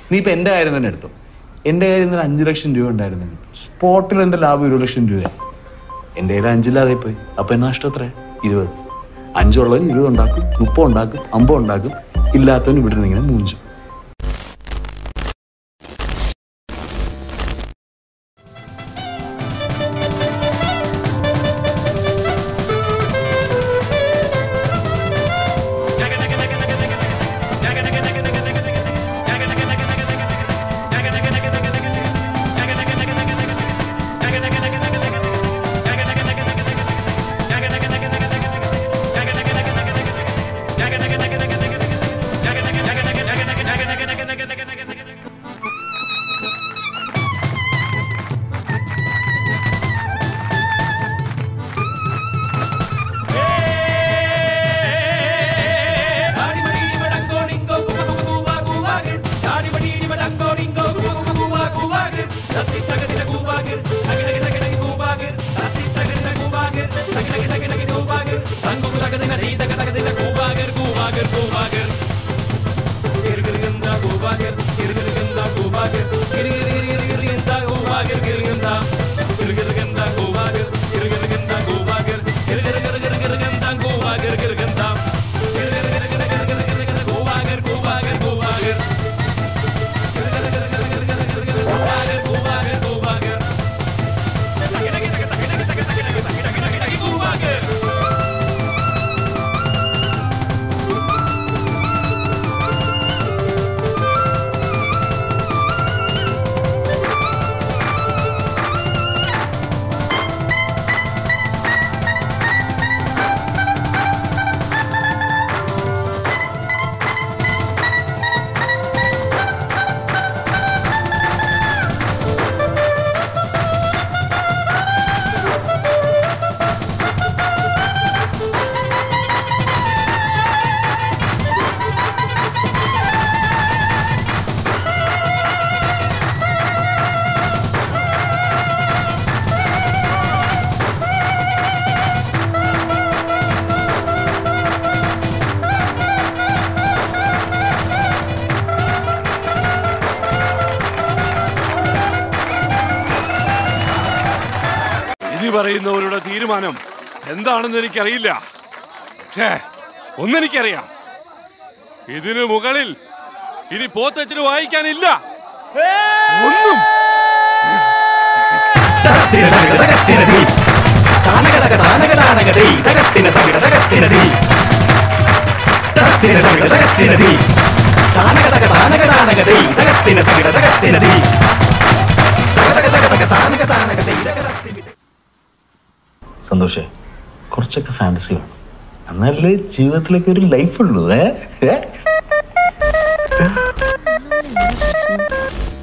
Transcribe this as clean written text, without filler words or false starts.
നീ ഇപ്പം എൻ്റെ കാര്യം തന്നെ എടുത്തു. എൻ്റെ കാര്യം ഇന്നലെ 5 ലക്ഷം രൂപ ഉണ്ടായിരുന്നു. സ്പോട്ടിൽ എൻ്റെ ലാഭം 1 ലക്ഷം രൂപ. എൻ്റെ കയ്യിൽ 5 ഇല്ലാതെ പോയി. അപ്പം എന്നാ നഷ്ടം എത്ര? 20. 5 ഉള്ളവൻ 20 ഉണ്ടാക്കും, 30 ഉണ്ടാക്കും, 50 ഉണ്ടാക്കും. ഇല്ലാത്തവൻ ഇവിടെ നിന്ന് ഇങ്ങനെ മൂഞ്ചും. പറയുന്നവരുടെ തീരുമാനം എന്താണെന്ന് എനിക്കറിയില്ല. പക്ഷേ ഒന്നെനിക്കറിയാം, ഇതിനു മുകളിൽ ഇനി പോത്തച്ഛന് വായിക്കാനില്ല ഒന്നും. സന്തോഷേ, കുറച്ചൊക്കെ ഫാന്റസി വേണം, എന്നാലേ ജീവിതത്തിലേക്ക് ഒരു ലൈഫ് ഉള്ളൂ.